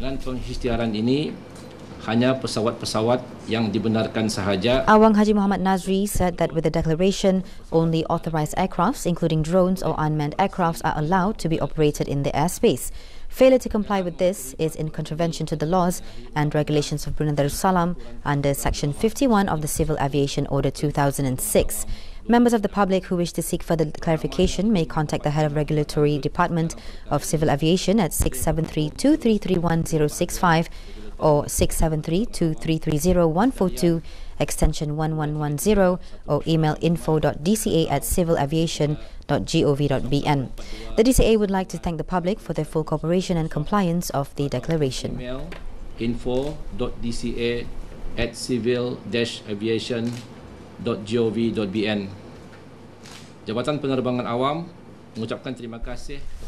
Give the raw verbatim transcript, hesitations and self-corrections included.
Dengan pengisytiharan ini, hanya pesawat-pesawat yang dibenarkan sahaja. Awang Haji Muhammad Nazri said that with the declaration, only authorised aircrafts, including drones or unmanned aircrafts, are allowed to be operated in the airspace. Failure to comply with this is in contravention to the laws and regulations of Brunei Darussalam under Section fifty-one of the Civil Aviation Order two thousand six. Members of the public who wish to seek further clarification may contact the Head of Regulatory Department of Civil Aviation at six seven three, two three three one zero six five or six seven three, two three three zero one four two, extension one one one zero, or email info dot d c a at civil aviation dot gov dot b n. The D C A would like to thank the public for their full cooperation and compliance of the declaration. Email info dot d c a at civil aviation dot gov dot b n. Jabatan Penerbangan Awam mengucapkan terima kasih